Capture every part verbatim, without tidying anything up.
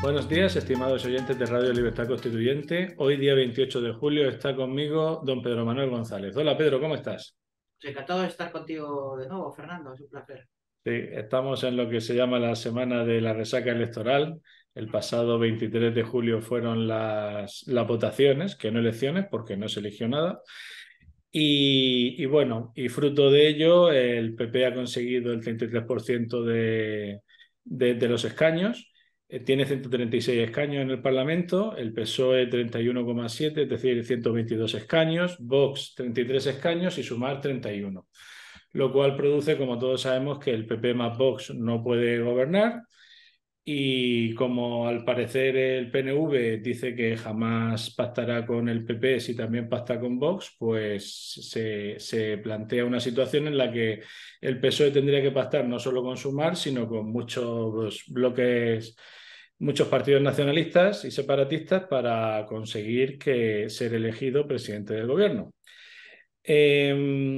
Buenos días, estimados oyentes de Radio Libertad Constituyente. Hoy, día veintiocho de julio, está conmigo don Pedro Manuel González. Hola, Pedro, ¿cómo estás? Encantado de estar contigo de nuevo, Fernando, es un placer. Sí, estamos en lo que se llama la semana de la resaca electoral. El pasado veintitrés de julio fueron las, las votaciones, que no elecciones, porque no se eligió nada. Y, y bueno, y fruto de ello, el P P ha conseguido el treinta y tres por ciento de, de, de los escaños. Eh, tiene ciento treinta y seis escaños en el Parlamento, el P S O E treinta y uno coma siete, es decir, ciento veintidós escaños, Vox treinta y tres escaños y Sumar treinta y uno. Lo cual produce, como todos sabemos, que el P P más Vox no puede gobernar. Y como al parecer el P N V dice que jamás pactará con el P P si también pacta con Vox, pues se, se plantea una situación en la que el P S O E tendría que pactar no solo con Sumar, sino con muchos bloques, muchos partidos nacionalistas y separatistas para conseguir que ser elegido presidente del gobierno. Eh,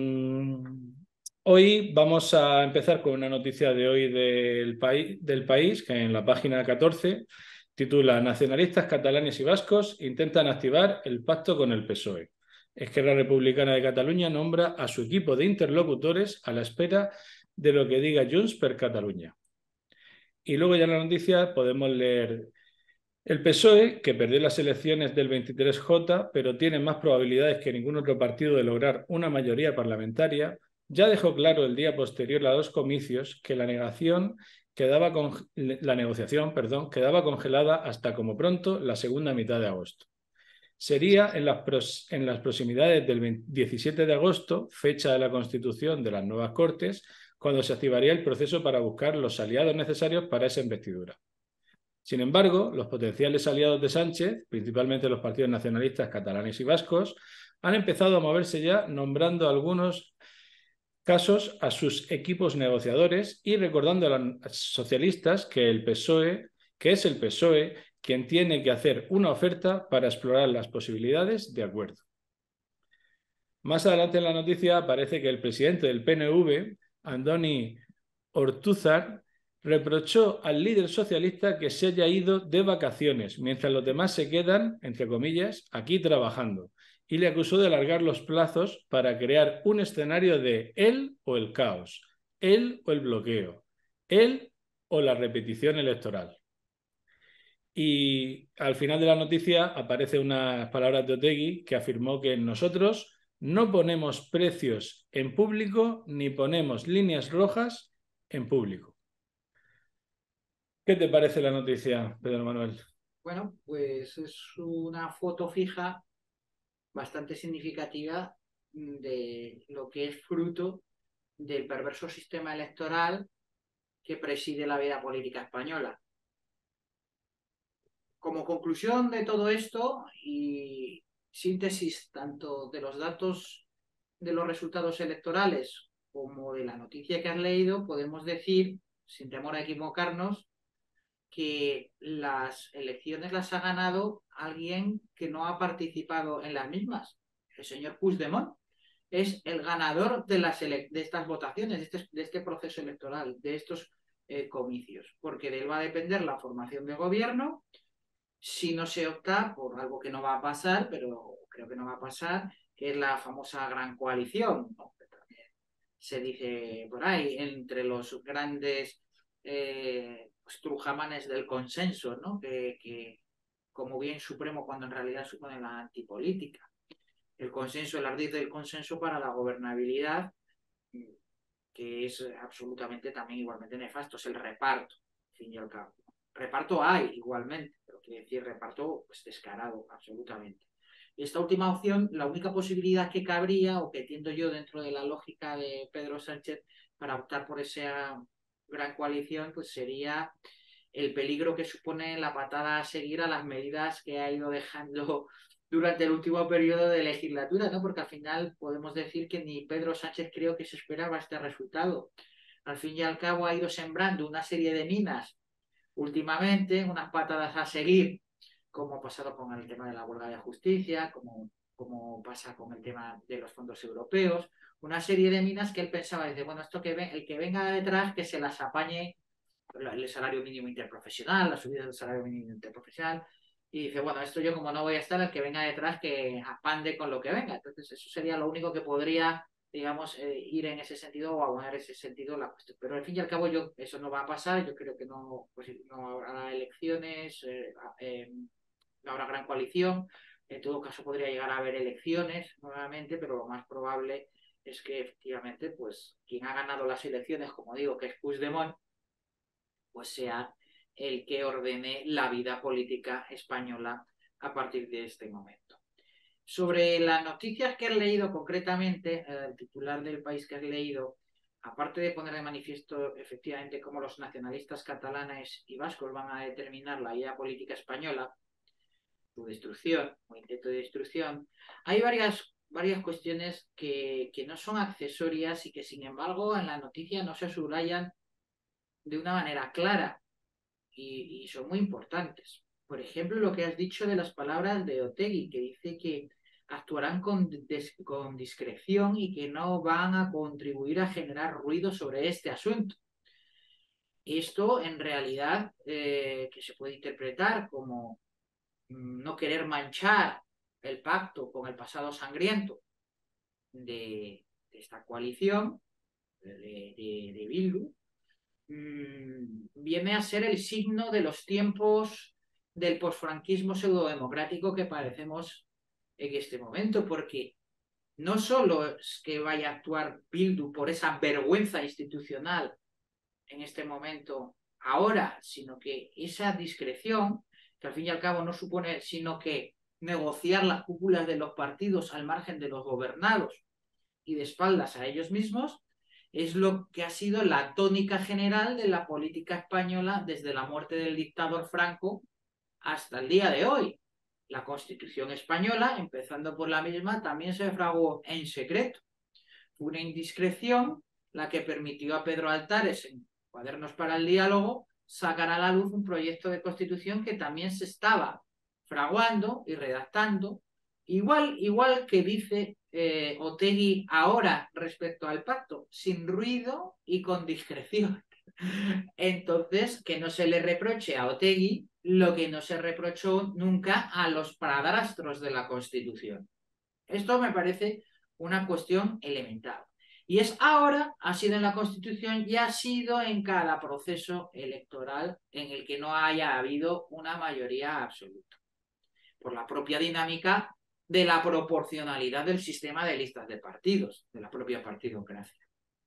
Hoy vamos a empezar con una noticia de hoy del, país, del país, que en la página catorce titula Nacionalistas catalanes y vascos intentan activar el pacto con el P S O E. Esquerra Republicana de Cataluña nombra a su equipo de interlocutores a la espera de lo que diga Junts per Catalunya. Y luego ya en la noticia podemos leer el P S O E, que perdió las elecciones del veintitrés J, pero tiene más probabilidades que ningún otro partido de lograr una mayoría parlamentaria, ya dejó claro el día posterior a los comicios que la, negación quedaba con, la negociación perdón, quedaba congelada hasta como pronto la segunda mitad de agosto. Sería en las, pros, en las proximidades del diecisiete de agosto, fecha de la constitución de las nuevas Cortes, cuando se activaría el proceso para buscar los aliados necesarios para esa investidura. Sin embargo, los potenciales aliados de Sánchez, principalmente los partidos nacionalistas catalanes y vascos, han empezado a moverse ya nombrando algunos casos a sus equipos negociadores y recordando a los socialistas que el P S O E, que es el P S O E quien tiene que hacer una oferta para explorar las posibilidades de acuerdo. Más adelante en la noticia aparece que el presidente del P N V, Andoni Ortúzar, reprochó al líder socialista que se haya ido de vacaciones, mientras los demás se quedan, entre comillas, aquí trabajando, y le acusó de alargar los plazos para crear un escenario de él o el caos, él o el bloqueo, él o la repetición electoral. Y al final de la noticia aparece unas palabras de Otegi que afirmó que nosotros no ponemos precios en público ni ponemos líneas rojas en público. ¿Qué te parece la noticia, Pedro Manuel? Bueno, pues es una foto fija bastante significativa de lo que es fruto del perverso sistema electoral que preside la vida política española. Como conclusión de todo esto y síntesis tanto de los datos de los resultados electorales como de la noticia que has leído, podemos decir, sin temor a equivocarnos, que las elecciones las ha ganado alguien que no ha participado en las mismas. El señor Puigdemont es el ganador de, las de estas votaciones, de este, de este, proceso electoral, de estos eh, comicios, porque de él va a depender la formación de gobierno. Si no se opta por algo que no va a pasar, pero creo que no va a pasar, que es la famosa gran coalición, ¿no? Que también se dice por ahí, entre los grandes eh, trujamanes del consenso, ¿no? Que, que como bien supremo cuando en realidad supone la antipolítica. El consenso, el ardid del consenso para la gobernabilidad, que es absolutamente también igualmente nefasto, es el reparto, al fin y al cabo. Reparto hay igualmente, pero quiere decir reparto pues, descarado, absolutamente. Esta última opción, la única posibilidad que cabría, o que entiendo yo dentro de la lógica de Pedro Sánchez, para optar por esa gran coalición, pues sería el peligro que supone la patada a seguir a las medidas que ha ido dejando durante el último periodo de legislatura, ¿no? Porque al final podemos decir que ni Pedro Sánchez creo que se esperaba este resultado. Al fin y al cabo ha ido sembrando una serie de minas últimamente, unas patadas a seguir, como ha pasado con el tema de la huelga de justicia, como, como pasa con el tema de los fondos europeos, una serie de minas que él pensaba, dice, bueno, esto que ven, el que venga detrás, que se las apañe el salario mínimo interprofesional, la subida del salario mínimo interprofesional, y dice, bueno, esto yo como no voy a estar, el que venga detrás que apande con lo que venga. Entonces eso sería lo único que podría, digamos, eh, ir en ese sentido o abonar ese sentido la cuestión. Pero al fin y al cabo yo eso no va a pasar, yo creo que no, pues, no habrá elecciones, eh, eh, no habrá gran coalición, en todo caso podría llegar a haber elecciones nuevamente, pero lo más probable es que efectivamente pues quien ha ganado las elecciones, como digo, que es Puigdemont, pues sea el que ordene la vida política española a partir de este momento. Sobre las noticias que has leído concretamente, el titular del País que has leído, aparte de poner de manifiesto efectivamente cómo los nacionalistas catalanes y vascos van a determinar la vida política española, su destrucción o intento de destrucción, hay varias, varias cuestiones que, que no son accesorias y que sin embargo en la noticia no se subrayan de una manera clara y, y son muy importantes. Por ejemplo, lo que has dicho de las palabras de Otegi, que dice que actuarán con, des, con discreción y que no van a contribuir a generar ruido sobre este asunto. Esto, en realidad, eh, que se puede interpretar como no querer manchar el pacto con el pasado sangriento de, de esta coalición de, de, de Bildu, mmm, viene a ser el signo de los tiempos del posfranquismo pseudodemocrático que padecemos en este momento, porque no solo es que vaya a actuar Bildu por esa vergüenza institucional en este momento ahora, sino que esa discreción, que al fin y al cabo no supone sino que negociar las cúpulas de los partidos al margen de los gobernados y de espaldas a ellos mismos, es lo que ha sido la tónica general de la política española desde la muerte del dictador Franco hasta el día de hoy. La Constitución española, empezando por la misma, también se fraguó en secreto. Fue una indiscreción la que permitió a Pedro Altares, en Cuadernos para el Diálogo, sacar a la luz un proyecto de Constitución que también se estaba fraguando y redactando, igual, igual que dice eh, Otegi ahora respecto al pacto, sin ruido y con discreción. Entonces, que no se le reproche a Otegi lo que no se reprochó nunca a los padrastros de la Constitución. Esto me parece una cuestión elemental. Y es ahora, ha sido en la Constitución y ha sido en cada proceso electoral en el que no haya habido una mayoría absoluta. Por la propia dinámica de la proporcionalidad del sistema de listas de partidos, de la propia partidocracia.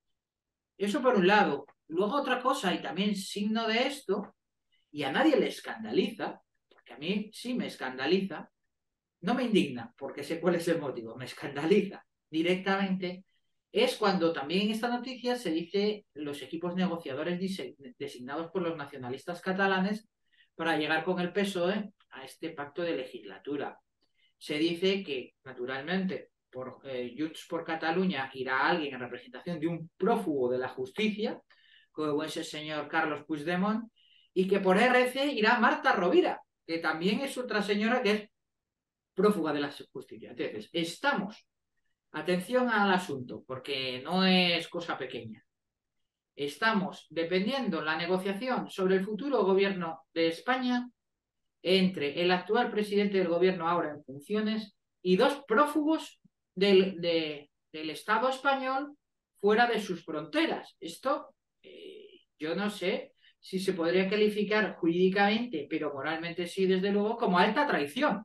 Eso por un lado. Luego otra cosa, y también signo de esto, y a nadie le escandaliza, porque a mí sí me escandaliza, no me indigna, porque sé cuál es el motivo, me escandaliza directamente, es cuando también en esta noticia se dice los equipos negociadores designados por los nacionalistas catalanes para llegar con el P S O E a este pacto de legislatura. Se dice que, naturalmente, por eh, Junts por Cataluña irá alguien en representación de un prófugo de la justicia, como es el señor Carlos Puigdemont, y que por R C irá Marta Rovira, que también es otra señora que es prófuga de la justicia. Entonces, estamos, atención al asunto, porque no es cosa pequeña. Estamos dependiendo la negociación sobre el futuro gobierno de España entre el actual presidente del gobierno ahora en funciones y dos prófugos del, de, del Estado español fuera de sus fronteras. Esto, eh, yo no sé si se podría calificar jurídicamente, pero moralmente sí, desde luego, como alta traición.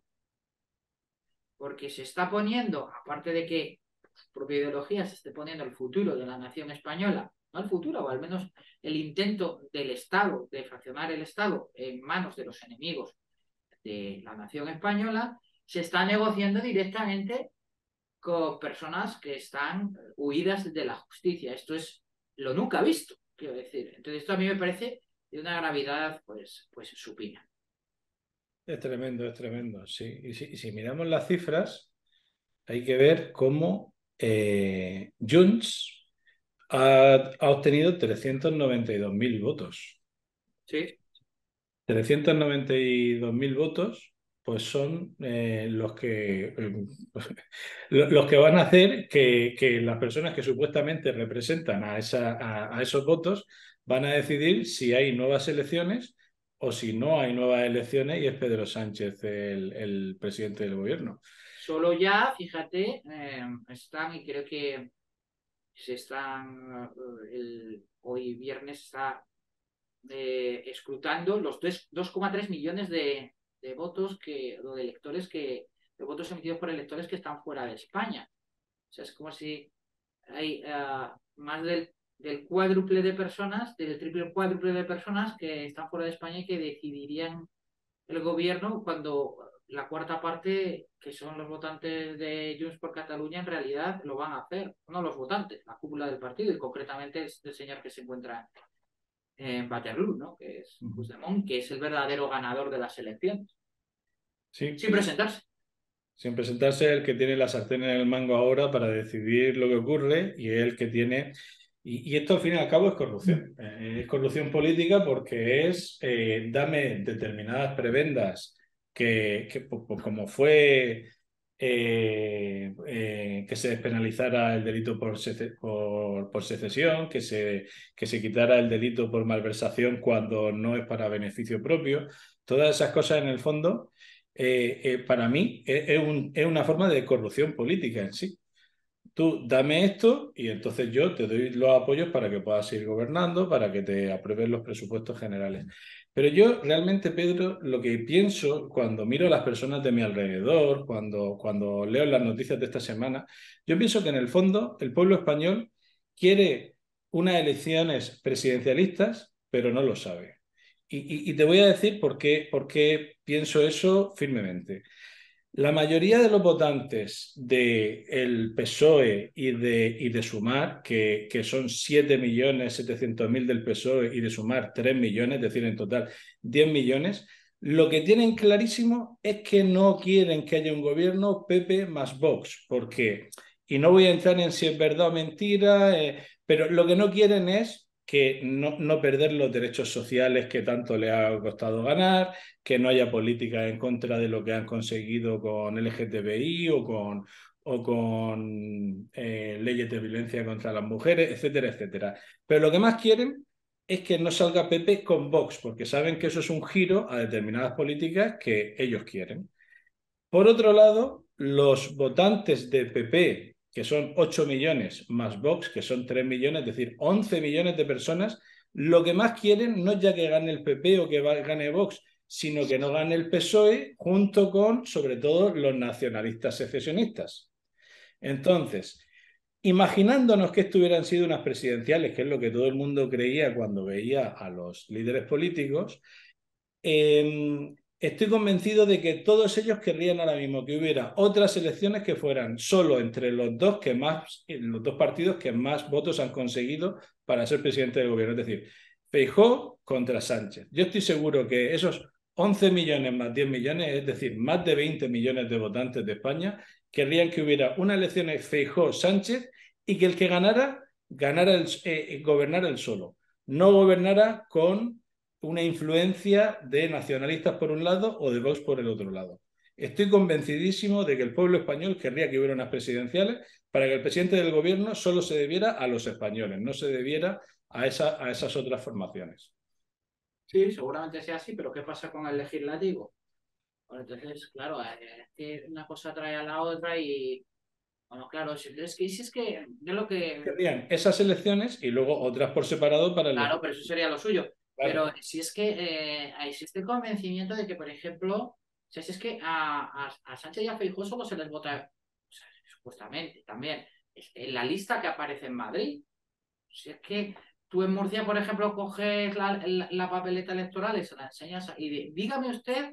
Porque se está poniendo, aparte de que su propia ideología se esté poniendo el futuro de la nación española, no el futuro, o al menos el intento del Estado, de fraccionar el Estado en manos de los enemigos de la nación española, se está negociando directamente con personas que están huidas de la justicia. Esto es lo nunca visto, quiero decir. Entonces esto a mí me parece de una gravedad pues, pues supina. Es tremendo, es tremendo, sí. Y si, y si miramos las cifras, hay que ver cómo eh, Junts ha, ha obtenido trescientos noventa y dos mil votos. Sí. trescientos noventa y dos mil votos, pues son eh, los que eh, los que van a hacer que, que las personas que supuestamente representan a, esa, a, a esos votos van a decidir si hay nuevas elecciones o si no hay nuevas elecciones y es Pedro Sánchez el, el presidente del gobierno. Solo ya, fíjate, eh, están, y creo que se están, eh, el, hoy viernes está eh, escrutando los dos coma tres millones de, de votos que, o de electores que, de votos emitidos por electores que están fuera de España. O sea, es como si hay uh, más del, del cuádruple de personas, del triple cuádruple de personas que están fuera de España y que decidirían el gobierno cuando la cuarta parte, que son los votantes de Junts por Cataluña, en realidad lo van a hacer. No los votantes, la cúpula del partido, y concretamente es el señor que se encuentra en Waterloo, ¿no? Que es Puigdemont, que es el verdadero ganador de las elecciones. Sí. Sin presentarse. Sin presentarse, el que tiene la sartén en el mango ahora para decidir lo que ocurre y el que tiene... Y, y esto al fin y al cabo es corrupción. Eh, es corrupción política porque es eh, dame determinadas prebendas que, que pues, como fue eh, eh, que se despenalizara el delito por, por, por secesión, que se, que se quitara el delito por malversación cuando no es para beneficio propio. Todas esas cosas en el fondo, eh, eh, para mí, es, es, un, es una forma de corrupción política en sí. Tú dame esto y entonces yo te doy los apoyos para que puedas ir gobernando, para que te aprueben los presupuestos generales. Pero yo realmente, Pedro, lo que pienso cuando miro a las personas de mi alrededor, cuando, cuando leo las noticias de esta semana, yo pienso que en el fondo el pueblo español quiere unas elecciones presidencialistas, pero no lo sabe. Y, y, y te voy a decir por qué, por qué pienso eso firmemente. La mayoría de los votantes del PSOE y de, y de Sumar, que, que son siete millones setecientos mil del PSOE y de Sumar tres millones, es decir, en total diez millones, lo que tienen clarísimo es que no quieren que haya un gobierno P P más Vox, porque, y no voy a entrar en si es verdad o mentira, eh, pero lo que no quieren es que no, no perder los derechos sociales que tanto le ha costado ganar, que no haya políticas en contra de lo que han conseguido con L G T B I o con, o con eh, leyes de violencia contra las mujeres, etcétera, etcétera. Pero lo que más quieren es que no salga P P con Vox, porque saben que eso es un giro a determinadas políticas que ellos quieren. Por otro lado, los votantes de P P, que son ocho millones, más Vox, que son tres millones, es decir, once millones de personas, lo que más quieren no es ya que gane el P P o que gane Vox, sino que no gane el PSOE junto con, sobre todo, los nacionalistas secesionistas. Entonces, imaginándonos que esto hubieran sido unas presidenciales, que es lo que todo el mundo creía cuando veía a los líderes políticos, eh, estoy convencido de que todos ellos querrían ahora mismo que hubiera otras elecciones que fueran solo entre los dos que más, los dos partidos que más votos han conseguido para ser presidente del gobierno. Es decir, Feijóo contra Sánchez. Yo estoy seguro que esos once millones más diez millones, es decir, más de veinte millones de votantes de España, querrían que hubiera una elección Feijóo-Sánchez y que el que ganara, ganara el, eh, gobernara el solo. No gobernara con una influencia de nacionalistas por un lado o de Vox por el otro lado. Estoy convencidísimo de que el pueblo español querría que hubiera unas presidenciales para que el presidente del gobierno solo se debiera a los españoles, no se debiera a, esa, a esas otras formaciones. Sí, seguramente sea así, pero ¿qué pasa con el legislativo? Bueno, entonces, claro, es que una cosa trae a la otra y, bueno, claro, es que si es que yo lo que... Querrían esas elecciones y luego otras por separado para el Claro, pero eso sería lo suyo. Claro. Pero si es que eh, existe el convencimiento de que, por ejemplo, o sea, si es que a, a, a Sánchez y a Feijóo solo se les vota, o sea, supuestamente, también, en la lista que aparece en Madrid. Si es que tú en Murcia, por ejemplo, coges la, la, la papeleta electoral y se la enseñas y de, dígame usted,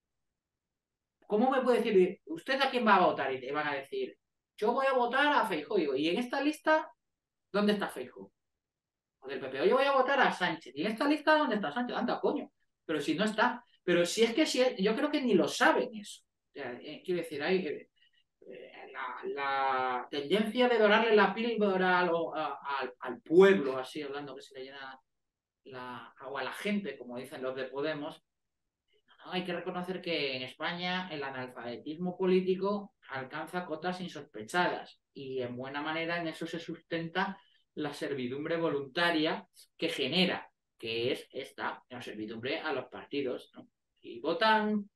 ¿cómo me puede decir, usted a quién va a votar? Y te van a decir, yo voy a votar a Feijóo. Y en esta lista, ¿dónde está Feijóo? O del P P, yo voy a votar a Sánchez. ¿Y en esta lista dónde está Sánchez? Anda, coño. Pero si no está. Pero si es que si es, yo creo que ni lo saben eso. O sea, eh, quiero decir, hay eh, la, la, tendencia de dorarle la píldora al, al, al pueblo, así hablando que se le llena la, o a la gente, como dicen los de Podemos. No, hay que reconocer que en España el analfabetismo político alcanza cotas insospechadas y en buena manera en eso se sustenta la servidumbre voluntaria que genera, que es esta, la servidumbre a los partidos, ¿no? Y votan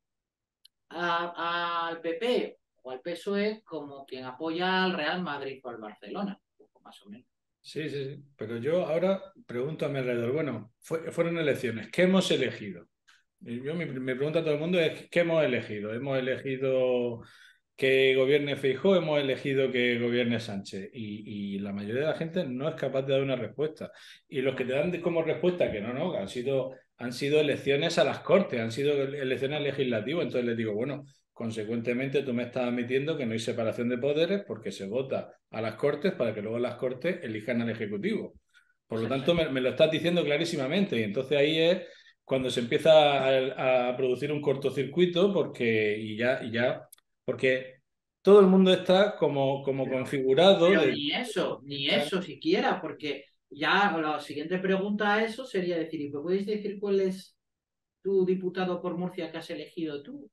al P P o al P S O E como quien apoya al Real Madrid o al Barcelona, más o menos. Sí, sí, sí. Pero yo ahora pregunto a mi alrededor, bueno, fue- fueron elecciones, ¿qué hemos elegido? Y yo, mi, mi pregunta a todo el mundo es, ¿qué hemos elegido? ¿Hemos elegido que gobierne Feijóo, hemos elegido que gobierne Sánchez? Y, y la mayoría de la gente no es capaz de dar una respuesta. Y los que te dan de- como respuesta que no, no, que han sido, han sido elecciones a las Cortes, han sido elecciones legislativas. Entonces les digo, bueno, consecuentemente tú me estás admitiendo que no hay separación de poderes porque se vota a las Cortes para que luego las Cortes elijan al Ejecutivo. Por lo tanto, me, me lo estás diciendo clarísimamente. Y entonces ahí es cuando se empieza a, a producir un cortocircuito porque, y ya, y ya, porque todo el mundo está como, como Pero, configurado pero de... ni eso, ni eso siquiera, porque ya la siguiente pregunta a eso sería decir, ¿y me puedes decir cuál es tu diputado por Murcia que has elegido tú?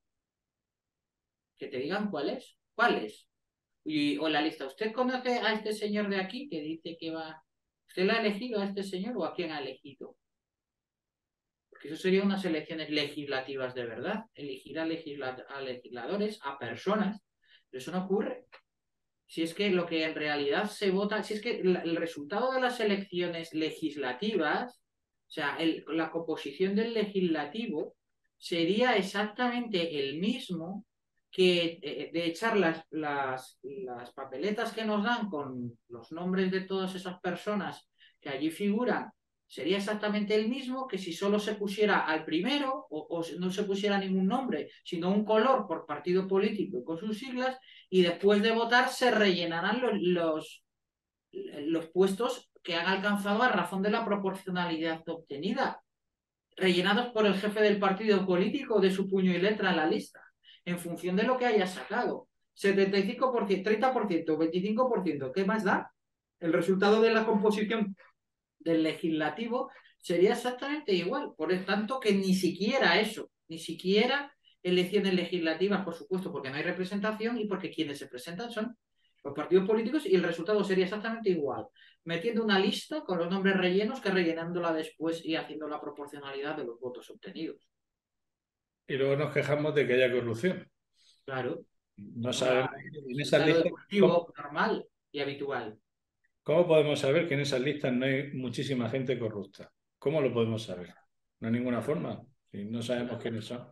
Que te digan cuál es, cuál es. Y, o la lista, ¿usted conoce a este señor de aquí que dice que va... ¿Usted la ha elegido a este señor o a quién ha elegido? Porque eso serían unas elecciones legislativas de verdad, elegir a, legisla a legisladores, a personas, pero eso no ocurre. Si es que lo que en realidad se vota, si es que el, el resultado de las elecciones legislativas, o sea, el, la composición del legislativo sería exactamente el mismo que eh, de echar las, las, las papeletas que nos dan con los nombres de todas esas personas que allí figuran, sería exactamente el mismo que si solo se pusiera al primero o, o no se pusiera ningún nombre, sino un color por partido político con sus siglas, y después de votar se rellenarán los, los, los puestos que han alcanzado a razón de la proporcionalidad obtenida, rellenados por el jefe del partido político de su puño y letra en la lista, en función de lo que haya sacado. setenta y cinco por ciento, treinta por ciento, veinticinco por ciento, ¿qué más da? El resultado de la composición del legislativo sería exactamente igual. Por lo tanto, que ni siquiera eso, ni siquiera elecciones legislativas, por supuesto, porque no hay representación y porque quienes se presentan son los partidos políticos y el resultado sería exactamente igual, metiendo una lista con los nombres rellenos que rellenándola después y haciendo la proporcionalidad de los votos obtenidos. Y luego nos quejamos de que haya corrupción. Claro, No como la, sabemos en el esas caldo de listas, ¿cómo, cultivo normal y habitual. cómo podemos saber que en esas listas no hay muchísima gente corrupta? ¿Cómo lo podemos saber? No hay ninguna forma. Si no sabemos quiénes son,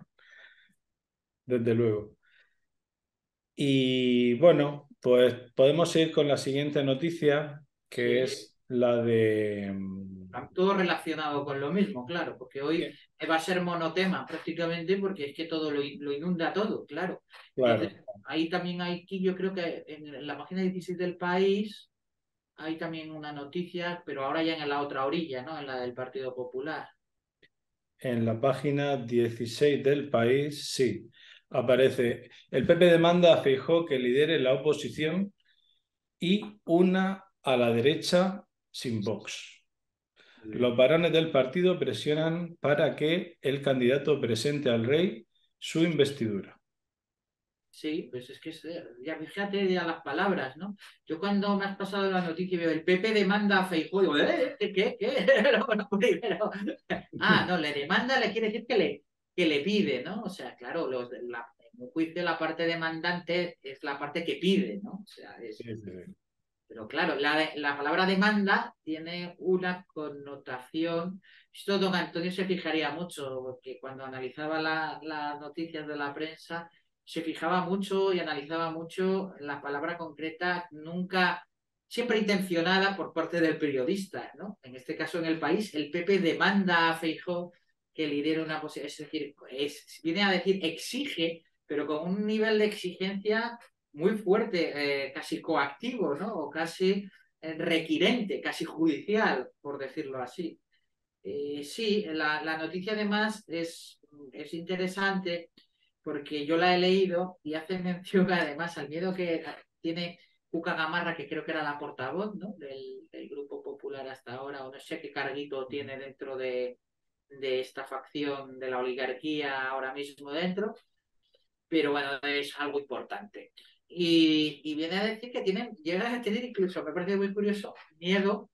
desde luego. Y bueno, pues podemos ir con la siguiente noticia, que Sí, es la de... mm, todo relacionado con lo mismo, claro, porque hoy va a ser monotema prácticamente porque es que todo lo, lo inunda todo, claro. Claro, Entonces, ahí también hay, aquí yo creo que en la página dieciséis del País hay también una noticia, pero ahora ya en la otra orilla, ¿no? En la del Partido Popular. en la página dieciséis del País, sí, aparece, el P P demanda a Feijóo que lidere la oposición y una a la derecha sin Vox. Los varones del partido presionan para que el candidato presente al rey su investidura. Sí, pues es que es, eh, ya fíjate ya las palabras, ¿no? Yo cuando me has pasado la noticia y veo el P P demanda a Feijóo, digo, ¿eh? ¿Qué? ¿Qué? ¿Qué? Lo- lo primero. Ah, no, le demanda, le quiere decir que le, que le pide, ¿no? O sea, claro, los, de la, en un juicio la parte demandante es la parte que pide, ¿no? O sea, Sí, es, sí, sí. pero claro, la, la palabra demanda tiene una connotación. Esto don Antonio se fijaría mucho, porque cuando analizaba la- las noticias de la prensa, se fijaba mucho y analizaba mucho la palabra concreta, nunca, siempre intencionada por parte del periodista, ¿no? En este caso, en el país, el P P demanda a Feijóo que lidere una posición, es decir, es, viene a decir exige, pero con un nivel de exigencia muy fuerte, eh, casi coactivo, ¿no? O casi eh, requirente, casi judicial, por decirlo así. Eh, sí, la, la, noticia además es, es interesante porque yo la he leído y hace mención además al miedo que tiene Cuca Gamarra, que creo que era la portavoz, ¿no? del, del Grupo Popular hasta ahora, o no sé qué carguito tiene dentro de, de esta facción de la oligarquía ahora mismo dentro, pero bueno, es algo importante. Y, y viene a decir que tienen, llegan a tener incluso, me parece muy curioso, miedo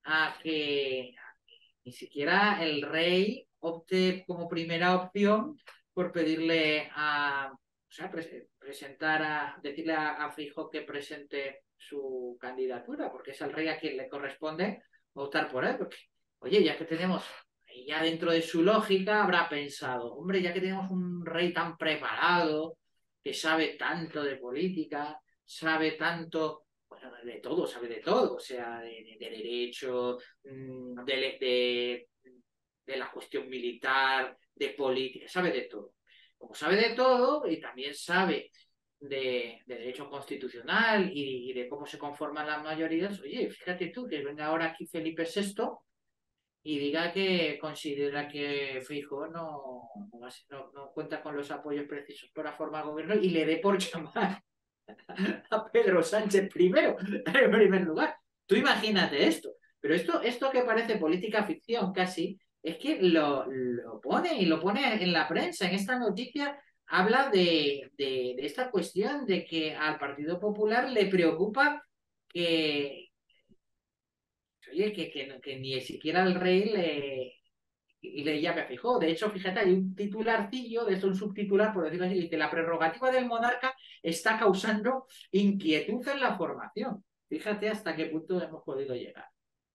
a que ni siquiera el rey opte como primera opción por pedirle a, o sea, pre presentar a, decirle a, a Feijóo que presente su candidatura, porque es al rey a quien le corresponde optar por él, porque, oye, ya que tenemos, ya dentro de su lógica habrá pensado, hombre, ya que tenemos un rey tan preparado, que sabe tanto de política, sabe tanto, bueno, de todo, sabe de todo, o sea, de, de, de derecho, mm, de, de, de la cuestión militar, de política, sabe de todo. Como sabe de todo y también sabe de, de derecho constitucional y, y, de cómo se conforman las mayorías, oye, fíjate tú que venga ahora aquí Felipe sexto y diga que considera que Feijóo no, no, no cuenta con los apoyos precisos para formar gobierno y le dé por llamar a Pedro Sánchez primero, en primer lugar. Tú imagínate esto. Pero esto, esto que parece política ficción casi, es que lo, lo pone y lo pone en la prensa. En esta noticia habla de, de, de esta cuestión de que al Partido Popular le preocupa que, oye, que, que, que ni siquiera el rey le, y le llame a Feijóo. De hecho, fíjate, hay un titularcillo, de eso un subtitular, por decirlo así, dice la prerrogativa del monarca está causando inquietud en la formación. Fíjate hasta qué punto hemos podido llegar.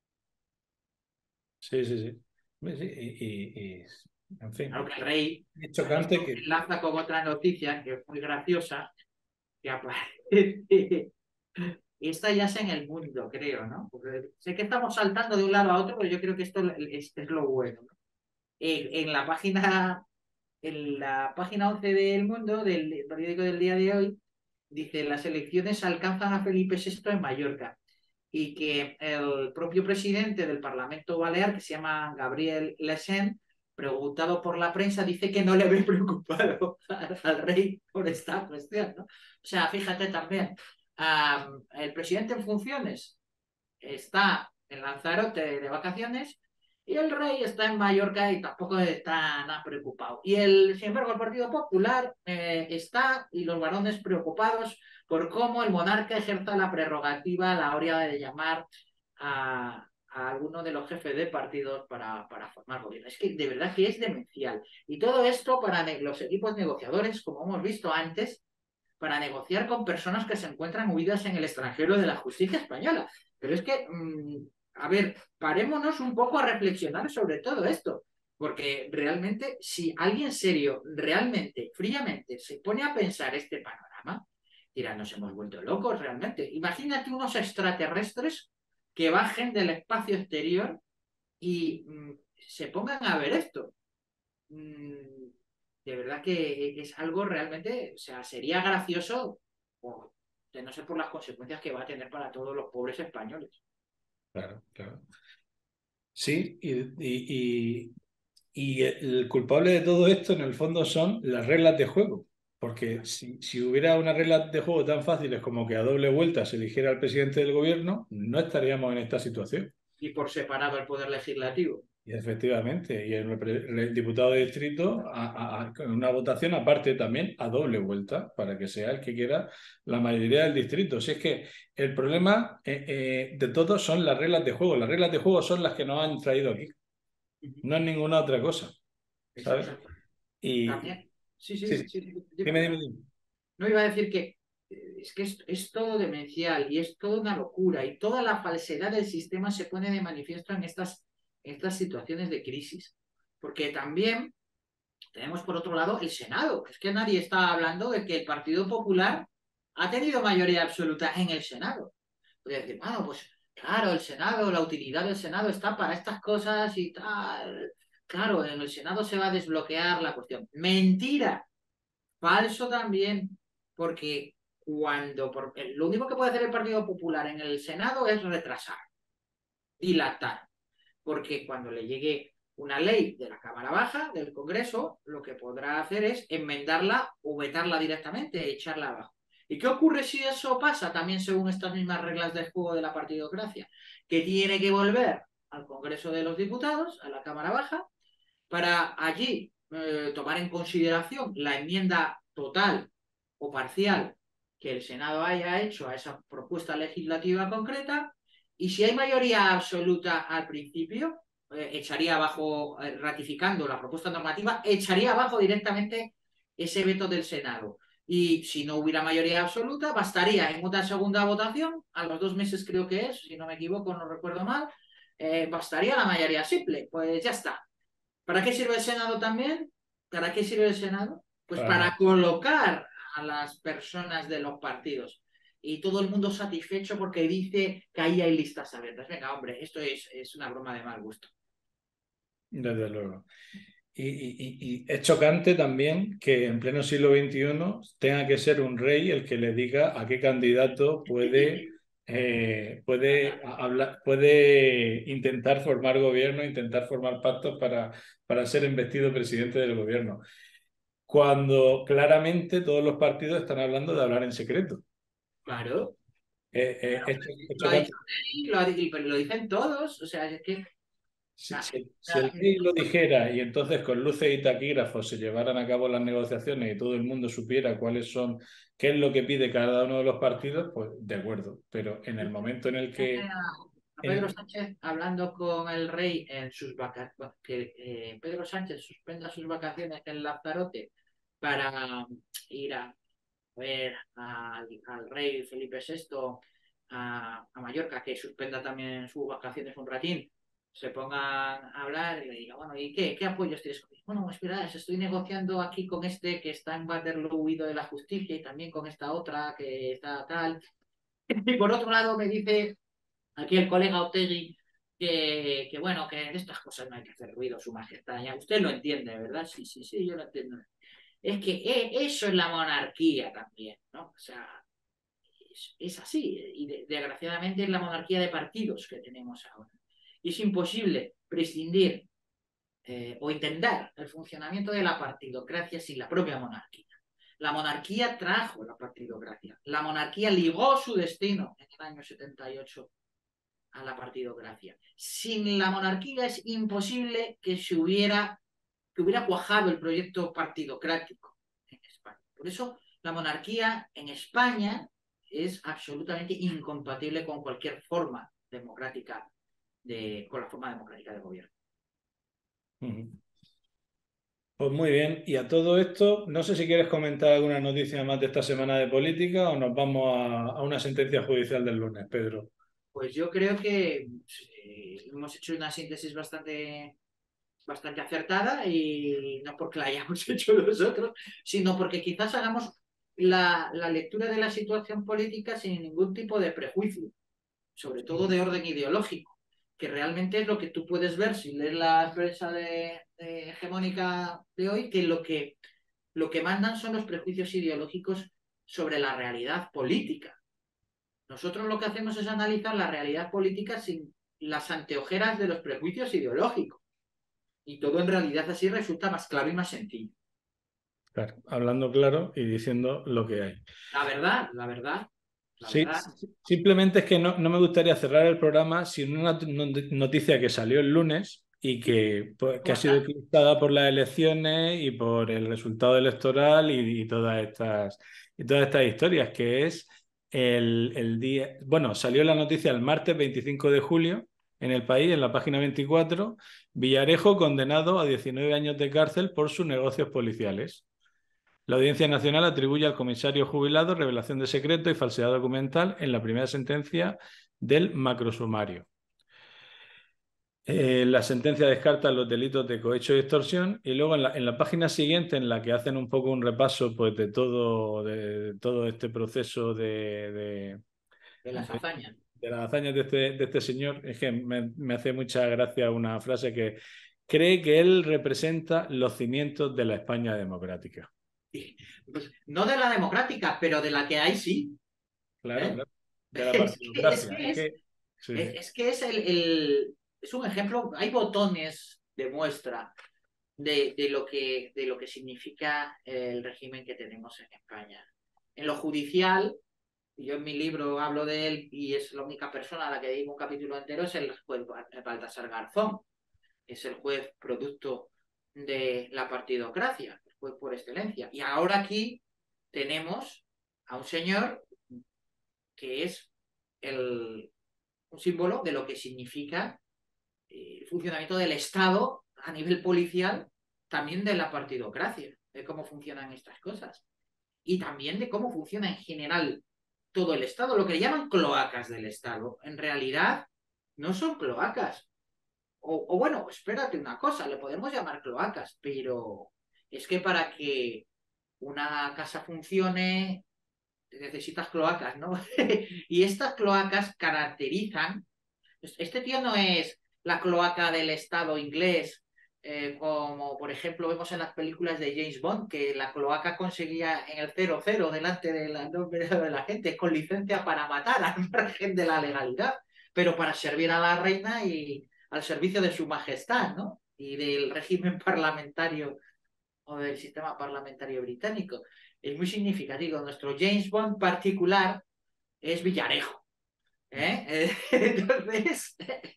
Sí, sí, sí. Sí, y, y- y, en fin, Claro que el rey, es esto chocante que... enlaza con otra noticia que es muy graciosa, que aparece. Esta ya es en el mundo, creo, ¿no? Porque sé que estamos saltando de un lado a otro, pero yo creo que esto es, es lo bueno, ¿no? En, en la página en la página once del Mundo, del periódico del día de hoy, dice las elecciones alcanzan a Felipe sexto en Mallorca y que el propio presidente del Parlamento Balear, que se llama Gabriel Lesén, preguntado por la prensa, dice que no le ve preocupado al, al rey por esta cuestión, ¿no? O sea, fíjate también, um, el presidente en funciones está en Lanzarote de vacaciones y el rey está en Mallorca y tampoco está nada preocupado. Y el, sin embargo, el Partido Popular eh, está y los varones preocupados por cómo el monarca ejerza la prerrogativa a la hora de llamar a, a alguno de los jefes de partidos para, para formar gobierno. Es que de verdad que es demencial. Y todo esto para los equipos negociadores, como hemos visto antes, para negociar con personas que se encuentran huidas en el extranjero de la justicia española. Pero es que, mmm, a ver, parémonos un poco a reflexionar sobre todo esto, porque realmente si alguien serio, realmente, fríamente, se pone a pensar este panorama, dirá, nos hemos vuelto locos realmente. Imagínate unos extraterrestres que bajen del espacio exterior y mmm, se pongan a ver esto. Mmm, de verdad que es algo realmente, o sea, sería gracioso, por, de no ser por las consecuencias que va a tener para todos los pobres españoles. Claro, claro. Sí, y, y, y, y el culpable de todo esto en el fondo son las reglas de juego. Porque si, si hubiera unas reglas de juego tan fáciles como que a doble vuelta se eligiera al presidente del gobierno, no estaríamos en esta situación. Y por separado el poder legislativo. Y efectivamente, y el, el diputado de distrito, a, a, con una votación aparte también a doble vuelta, para que sea el que quiera la mayoría del distrito. Si es que el problema eh, eh, de todos son las reglas de juego. Las reglas de juego son las que nos han traído aquí, no es ninguna otra cosa, ¿sabes? Exacto. Y También. Sí, sí, sí, sí. sí, sí, dime, Dime, dime, perdón. dime. No iba a decir que eh, es que es, es todo demencial y es toda una locura y toda la falsedad del sistema se pone de manifiesto en estas, en estas situaciones de crisis. Porque también tenemos por otro lado el Senado. Es que nadie está hablando de que el Partido Popular ha tenido mayoría absoluta en el Senado. Podría decir, bueno, pues claro, el Senado, la utilidad del Senado está para estas cosas y tal. Claro, en el Senado se va a desbloquear la cuestión. Mentira, falso también, porque cuando por, lo único que puede hacer el Partido Popular en el Senado es retrasar, dilatar, porque cuando le llegue una ley de la Cámara Baja, del Congreso, lo que podrá hacer es enmendarla o vetarla directamente, echarla abajo. ¿Y qué ocurre si eso pasa? También según estas mismas reglas de juego de la partidocracia, que tiene que volver al Congreso de los Diputados, a la Cámara Baja, para allí eh, tomar en consideración la enmienda total o parcial que el Senado haya hecho a esa propuesta legislativa concreta Y si hay mayoría absoluta al principio, eh, echaría abajo, eh, ratificando la propuesta normativa, echaría abajo directamente ese veto del Senado. Y si no hubiera mayoría absoluta, bastaría en otra segunda votación, a los dos meses creo que es, si no me equivoco, no recuerdo mal, eh, bastaría la mayoría simple. Pues ya está. ¿Para qué sirve el Senado también? ¿Para qué sirve el Senado? Pues Para para nada. colocar a las personas de los partidos. Y todo el mundo satisfecho porque dice que ahí hay listas abiertas. Venga, hombre, esto es, es una broma de mal gusto. Desde luego. Y, y- y es chocante también que en pleno siglo veintiuno tenga que ser un rey el que le diga a qué candidato puede, eh, puede hablar, puede intentar formar gobierno, intentar formar pactos para, para ser investido presidente del gobierno. Cuando claramente todos los partidos están hablando de hablar en secreto. Claro. Eh, eh, es, es Lo ha dicho chocante. él, lo, ha- y lo dicen todos. O sea, es que. Si, Ah, si- si el ah, rey lo dijera y entonces con luces y taquígrafos se llevaran a cabo las negociaciones y todo el mundo supiera cuáles son, qué es lo que pide cada uno de los partidos, pues de acuerdo. Pero en el momento en el que... a Pedro en- Sánchez hablando con el rey en sus vacaciones, que eh, Pedro Sánchez suspenda sus vacaciones en Lanzarote para ir a ver al, al rey Felipe sexto a, a Mallorca, que suspenda también sus vacaciones un ratín, se pongan a hablar y le diga, bueno, ¿y qué, qué apoyos tienes? Bueno, espera, estoy negociando aquí con este que está en Waterloo huido de la justicia y también con esta otra que está tal. Y por otro lado me dice aquí el colega Otegi que, que, bueno, que de estas cosas no hay que hacer ruido, su majestad. Ya usted lo entiende, ¿verdad? Sí, sí, sí, yo lo entiendo. Es que eh, eso es la monarquía también, ¿no? O sea, es, es así. Y de, desgraciadamente es la monarquía de partidos que tenemos ahora. Y es imposible prescindir eh, o entender el funcionamiento de la partidocracia sin la propia monarquía. La monarquía trajo la partidocracia. La monarquía ligó su destino en el año setenta y ocho a la partidocracia. Sin la monarquía es imposible que se hubiera, que hubiera cuajado el proyecto partidocrático en España. Por eso la monarquía en España es absolutamente incompatible con cualquier forma democrática, de, con la forma democrática de gobierno. Ujú. Pues muy bien, y a todo esto, no sé si quieres comentar alguna noticia más de esta semana de política o nos vamos a, a una sentencia judicial del lunes, Pedro. Pues yo creo que eh, hemos hecho una síntesis bastante, bastante acertada y no porque la hayamos hecho nosotros, sino porque quizás hagamos la, la lectura de la situación política sin ningún tipo de prejuicio, sobre todo de orden ideológico, que realmente es lo que tú puedes ver si lees la prensa de, de hegemónica de hoy, que lo, que lo que mandan son los prejuicios ideológicos sobre la realidad política. Nosotros lo que hacemos es analizar la realidad política sin las anteojeras de los prejuicios ideológicos. Y todo en realidad así resulta más claro y más sencillo. Claro, hablando claro y diciendo lo que hay. La verdad, la verdad, la Sí, verdad. sí, simplemente es que no, no me gustaría cerrar el programa sin una not- noticia que salió el lunes y que, pues, que ¿Cómo ha sido está? eclipsada por las elecciones y por el resultado electoral y, y todas estas, y todas estas historias, que es el, el día, bueno, salió la noticia el martes veinticinco de julio en El País, en la página veinticuatro, Villarejo condenado a diecinueve años de cárcel por sus negocios policiales. La Audiencia Nacional atribuye al comisario jubilado revelación de secreto y falsedad documental en la primera sentencia del macrosumario. Eh, la sentencia descarta los delitos de cohecho y extorsión y luego en la, en la página siguiente en la que hacen un poco un repaso pues, de, todo, de, de todo este proceso de, de, De las de, hazañas. de las hazañas de este, de este señor, es que me, me hace mucha gracia una frase que cree que él representa los cimientos de la España democrática. Pues, no de la democrática, pero de la que hay sí. Claro, ¿Eh? claro. De la Es que es, partidocracia. que Es es, que, sí, sí. es, que es el, el, es un ejemplo, hay botones de muestra de, de, lo que, de lo que significa el régimen que tenemos en España. En lo judicial, yo en mi libro hablo de él y es la única persona a la que dedico un capítulo entero, es el juez Baltasar Garzón. Es el juez producto de la partidocracia, el juez por excelencia. Y ahora aquí tenemos a un señor que es el, un símbolo de lo que significa eh, el funcionamiento del Estado a nivel policial, también de la partidocracia, de cómo funcionan estas cosas. Y también de cómo funciona en general todo el Estado, lo que llaman cloacas del Estado. En realidad, no son cloacas. O, o bueno, espérate una cosa, le podemos llamar cloacas, pero es que para que una casa funcione necesitas cloacas, ¿no? Y estas cloacas caracterizan. Este tío no es la cloaca del Estado inglés, eh, como por ejemplo vemos en las películas de James Bond, que la cloaca conseguía en el cero cero delante de la, de la gente, con licencia para matar al margen de la legalidad, pero para servir a la reina y al servicio de su majestad, ¿no? Y del régimen parlamentario o del sistema parlamentario británico. Es muy significativo. Nuestro James Bond particular es Villarejo. ¿Eh? Entonces,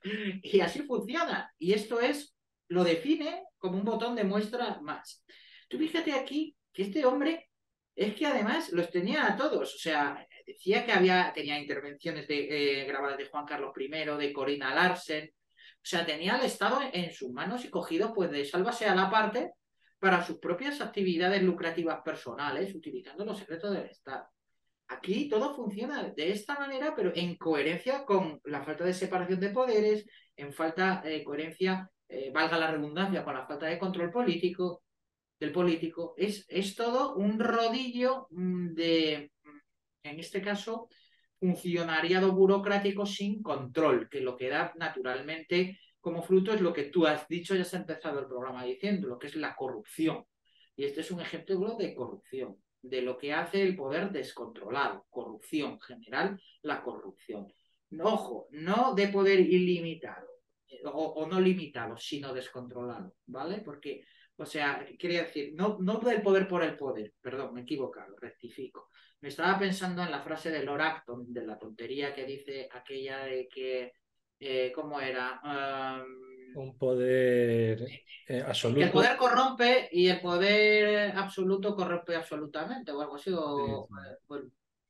y así funciona. Y esto es, lo define como un botón de muestra más. Tú fíjate aquí que este hombre es que además los tenía a todos. O sea, decía que había, tenía intervenciones de, eh, grabadas de Juan Carlos primero, de Corina Larsen. O sea, tenía al Estado en, en sus manos y cogido pues de sálvase a la parte para sus propias actividades lucrativas personales, utilizando los secretos del Estado. Aquí todo funciona de esta manera, pero en coherencia con la falta de separación de poderes, en falta de coherencia, eh, valga la redundancia, con la falta de control político del político. Es, es todo un rodillo de, en este caso, funcionariado burocrático sin control, que lo que da naturalmente como fruto es lo que tú has dicho, ya has empezado el programa diciendo, lo que es la corrupción. Y este es un ejemplo de corrupción, de lo que hace el poder descontrolado, corrupción general, la corrupción. Ojo, no de poder ilimitado o, o no limitado, sino descontrolado, ¿vale? Porque, o sea, quería decir, no, no del poder por el poder, perdón, me he equivocado, rectifico. Me estaba pensando en la frase de Lord Acton, de la tontería que dice aquella de que, eh, ¿cómo era? Um, Un poder eh, absoluto. Que el poder corrompe y el poder absoluto corrompe absolutamente, o algo así. O, Sí, sí. o,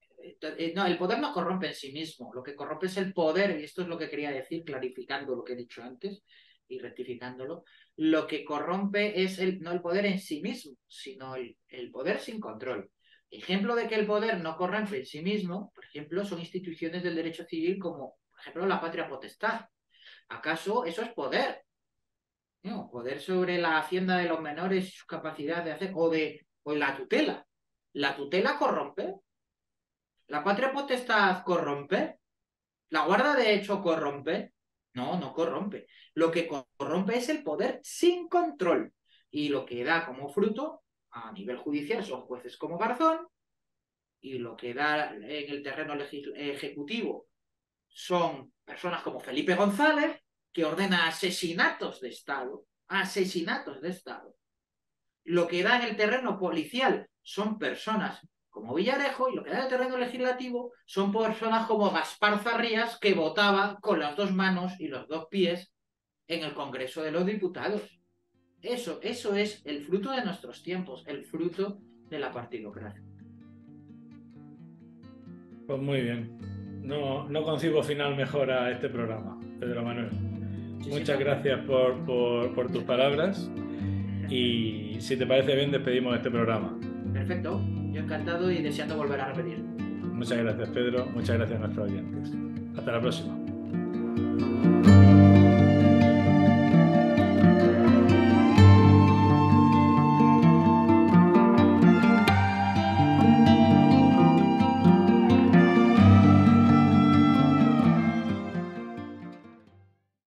no, el poder no corrompe en sí mismo, lo que corrompe es el poder, y esto es lo que quería decir, clarificando lo que he dicho antes y rectificándolo. Lo que corrompe es el, no el poder en sí mismo, sino el, el poder sin control. Ejemplo de que el poder no corrompe en sí mismo, por ejemplo, son instituciones del derecho civil como, por ejemplo, la patria potestad. ¿Acaso eso es poder? ¿No? Poder sobre la hacienda de los menores y su capacidad de hacer, o de o la tutela. ¿La tutela corrompe? ¿La patria potestad corrompe? ¿La guarda de hecho corrompe? No, no corrompe. Lo que corrompe es el poder sin control. Y lo que da como fruto a nivel judicial son jueces como Garzón, y lo que da en el terreno ejecutivo son personas como Felipe González, que ordena asesinatos de Estado. Asesinatos de Estado. Lo que da en el terreno policial son personas como Villarejo, y lo que da en el terreno legislativo son personas como Gaspar Zarrías, que votaba con las dos manos y los dos pies en el Congreso de los Diputados. Eso, eso es el fruto de nuestros tiempos, el fruto de la partidocracia. Pues muy bien. No, no concibo final mejor a este programa, Pedro Manuel. Sí, Muchas sí, gracias por, por, por tus palabras. Y si te parece bien, despedimos este programa. Perfecto, yo encantado y deseando volver a repetir. Muchas gracias, Pedro. Muchas gracias a nuestros oyentes. Hasta la próxima.